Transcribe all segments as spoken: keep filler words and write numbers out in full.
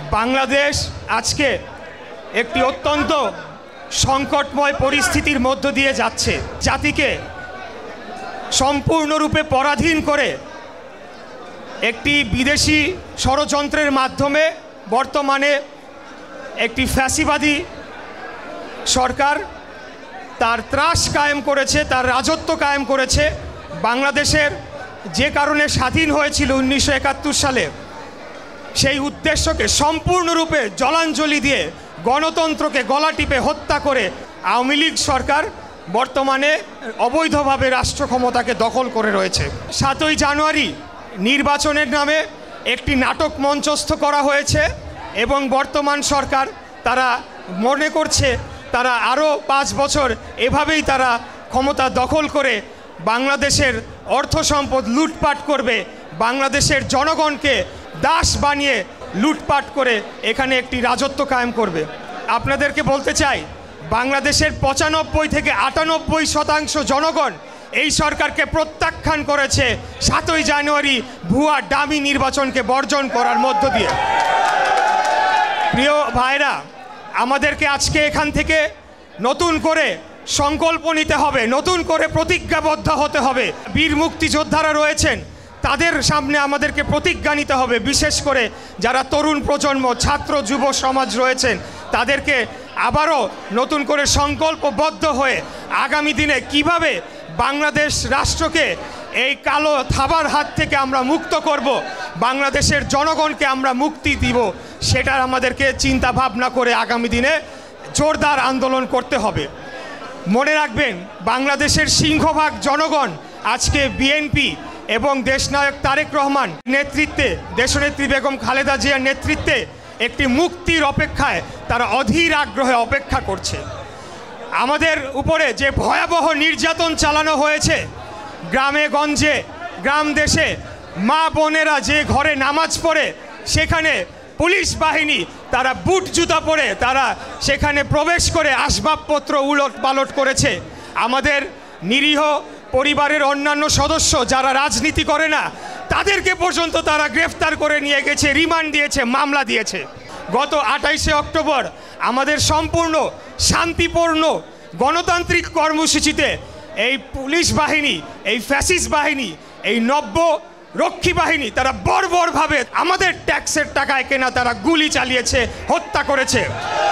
বাংলাদেশ আজকে একটি অত্যন্ত সংকটময় পরিস্থিতির মধ্য দিয়ে যাচ্ছে। জাতিকে সম্পূর্ণরূপে পরাধীন করে একটি বিদেশি ষড়যন্ত্রের মাধ্যমে বর্তমানে একটি ফ্যাসিবাদী সরকার তার ত্রাস কায়েম করেছে, তার রাজত্ব কায়েম করেছে। বাংলাদেশের যে কারণে স্বাধীন হয়েছিল উনিশশো একাত্তর সালে, সেই উদ্দেশ্যকে সম্পূর্ণরূপে জলাঞ্জলি দিয়ে গণতন্ত্রকে গলা টিপে হত্যা করে আওয়ামী লীগ সরকার বর্তমানে অবৈধভাবে রাষ্ট্র ক্ষমতাকে দখল করে রয়েছে। সাতই জানুয়ারি নির্বাচনের নামে একটি নাটক মঞ্চস্থ করা হয়েছে এবং বর্তমান সরকার তারা মনে করছে তারা আরও পাঁচ বছর এভাবেই তারা ক্ষমতা দখল করে বাংলাদেশের অর্থ সম্পদ লুটপাট করবে, বাংলাদেশের জনগণকে দাস বানিয়ে লুটপাট করে এখানে একটি রাজত্ব কায়েম করবে। আপনাদেরকে বলতে চাই, বাংলাদেশের পঁচানব্বই থেকে আটানব্বই শতাংশ জনগণ এই সরকারকে প্রত্যাখ্যান করেছে সাতই জানুয়ারি ভুয়া ডামি নির্বাচনকে বর্জন করার মধ্য দিয়ে। প্রিয় ভাইরা, আমাদেরকে আজকে এখান থেকে নতুন করে সংকল্প নিতে হবে, নতুন করে প্রতিজ্ঞাবদ্ধ হতে হবে। বীর মুক্তিযোদ্ধারা রয়েছেন, তাদের সামনে আমাদেরকে প্রতিজ্ঞা নিতে হবে। বিশেষ করে যারা তরুণ প্রজন্ম, ছাত্র যুব সমাজ রয়েছেন, তাদেরকে আবারও নতুন করে সংকল্পবদ্ধ হয়ে আগামী দিনে কিভাবে বাংলাদেশ রাষ্ট্রকে এই কালো থাবার হাত থেকে আমরা মুক্ত করব, বাংলাদেশের জনগণকে আমরা মুক্তি দিব, সেটার আমাদেরকে চিন্তা ভাবনা করে আগামী দিনে জোরদার আন্দোলন করতে হবে। মনে রাখবেন, বাংলাদেশের সিংহভাগ জনগণ আজকে বিএনপি এবং দেশনায়ক তারেক রহমান নেতৃত্বে, দেশনেত্রী বেগম খালেদা জিয়ার নেতৃত্বে একটি মুক্তির অপেক্ষায় তারা অধীর আগ্রহে অপেক্ষা করছে। আমাদের উপরে যে ভয়াবহ নির্যাতন চালানো হয়েছে, গ্রামে গঞ্জে, গ্রাম দেশে মা বোনেরা যে ঘরে নামাজ পড়ে সেখানে পুলিশ বাহিনী তারা বুট জুতা পরে তারা সেখানে প্রবেশ করে আসবাবপত্র উলট পালট করেছে। আমাদের নিরীহ পরিবারের অন্যান্য সদস্য যারা রাজনীতি করে না, তাদেরকে পর্যন্ত তারা গ্রেফতার করে নিয়ে গেছে, রিমান্ড দিয়েছে, মামলা দিয়েছে। গত আঠাইশে অক্টোবর আমাদের সম্পূর্ণ শান্তিপূর্ণ গণতান্ত্রিক কর্মসূচিতে এই পুলিশ বাহিনী, এই ফ্যাসিস্ট বাহিনী, এই নব্য রক্ষী বাহিনী তারা বর্বরভাবে আমাদের ট্যাক্সের টাকায় কেনা তারা গুলি চালিয়েছে, হত্যা করেছে।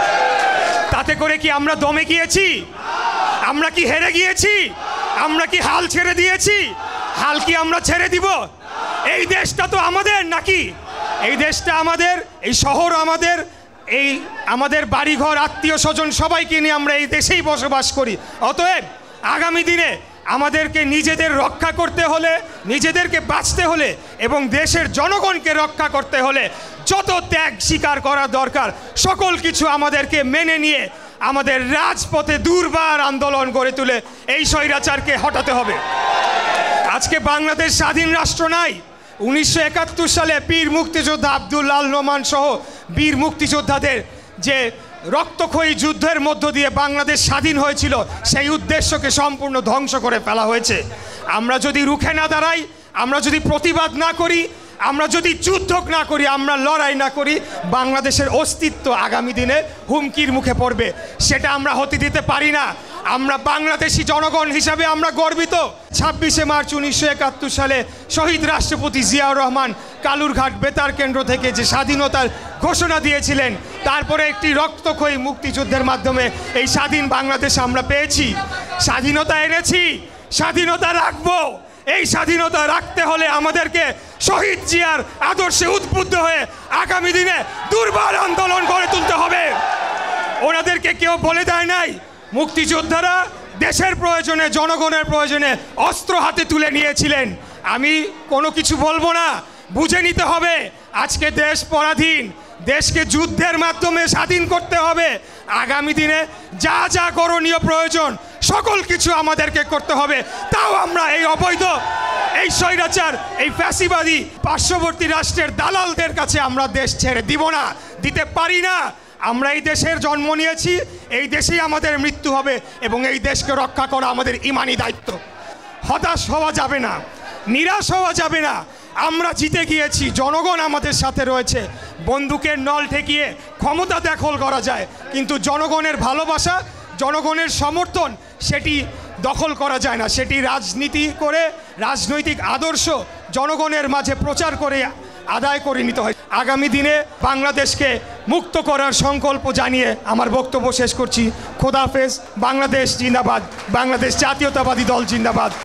তাতে করে কি আমরা দমে গিয়েছি? আমরা কি হেরে গিয়েছি? আমরা কি হাল ছেড়ে দিয়েছি? হাল কি আমরা ছেড়ে দিব? এই দেশটা তো আমাদের নাকি? এই দেশটা আমাদের, এই শহর আমাদের, এই আমাদের বাড়িঘর আত্মীয় স্বজন সবাইকে নিয়ে আমরা এই দেশেই বসবাস করি। অতএব আগামী দিনে আমাদেরকে নিজেদের রক্ষা করতে হলে, নিজেদেরকে বাঁচতে হলে এবং দেশের জনগণকে রক্ষা করতে হলে যত ত্যাগ স্বীকার করা দরকার সকল কিছু আমাদেরকে মেনে নিয়ে আমাদের রাজপথে দুর্বার আন্দোলন গড়ে তুলে এই স্বৈরাচারকে হটাতে হবে। আজকে বাংলাদেশ স্বাধীন রাষ্ট্র নাই। উনিশশো একাত্তর সালে বীর মুক্তিযোদ্ধা আব্দুল্লাহ নোমান সহ বীর মুক্তিযোদ্ধাদের যে রক্তক্ষয়ী যুদ্ধের মধ্য দিয়ে বাংলাদেশ স্বাধীন হয়েছিল, সেই উদ্দেশ্যকে সম্পূর্ণ ধ্বংস করে ফেলা হয়েছে। আমরা যদি রুখে না দাঁড়াই, আমরা যদি প্রতিবাদ না করি, আমরা যদি যুদ্ধ না করি, আমরা লড়াই না করি, বাংলাদেশের অস্তিত্ব আগামী দিনে হুমকির মুখে পড়বে। সেটা আমরা হতে দিতে পারি না। আমরা বাংলাদেশি জনগণ হিসাবে আমরা গর্বিত। ছাব্বিশে মার্চ উনিশশো একাত্তর সালে শহীদ রাষ্ট্রপতি জিয়াউর রহমান কালুরঘাট বেতার কেন্দ্র থেকে যে স্বাধীনতার ঘোষণা দিয়েছিলেন, তারপরে একটি রক্তক্ষয়ী মুক্তিযুদ্ধের মাধ্যমে এই স্বাধীন বাংলাদেশ আমরা পেয়েছি। স্বাধীনতা এনেছি, স্বাধীনতা রাখবো। এই স্বাধীনতা রাখতে হলে আমাদেরকে শহীদ জিয়ার আদর্শে উদ্বুদ্ধ হয়ে আগামী দিনে দুর্বার আন্দোলন গড়ে তুলতে হবে। ওনাদেরকে কেউ বলে দেয় নাই, মুক্তিযোদ্ধারা দেশের প্রয়োজনে, জনগণের প্রয়োজনে অস্ত্র হাতে তুলে নিয়েছিলেন। আমি কোনো কিছু বলবো না, বুঝে নিতে হবে আজকে দেশ পরাধীন, দেশকে যুদ্ধের মাধ্যমে স্বাধীন করতে হবে। আগামী দিনে যা যা করণীয় প্রয়োজন সকল কিছু আমাদেরকে করতে হবে। তাও আমরা এই অবৈধ, এই স্বৈরাচার, এই ফ্যাসিবাদী পার্শ্ববর্তী রাষ্ট্রের দালালদের কাছে আমরা দেশ ছেড়ে দিব না, দিতে পারি না। আমরা এই দেশের জন্ম নিয়েছি, এই দেশেই আমাদের মৃত্যু হবে এবং এই দেশকে রক্ষা করা আমাদের ইমানি দায়িত্ব। হতাশ হওয়া যাবে না, নিরাশ হওয়া যাবে না। আমরা জিতে গিয়েছি, জনগণ আমাদের সাথে রয়েছে, বন্দুকের নল ঠেকিয়ে ক্ষমতা দখল করা যায়, কিন্তু জনগণের ভালোবাসা, জনগণের সমর্থন সেটি দখল করা যায় না। সেটি রাজনীতি করে, রাজনৈতিক আদর্শ জনগণের মাঝে প্রচার করে আদায় করে নিতে হয়। আগামী দিনে বাংলাদেশকে মুক্ত করার সংকল্প জানিয়ে আমার বক্তব্য শেষ করছি। খোদাহাফেজ। বাংলাদেশ জিন্দাবাদ। বাংলাদেশ জাতীয়তাবাদী দল জিন্দাবাদ।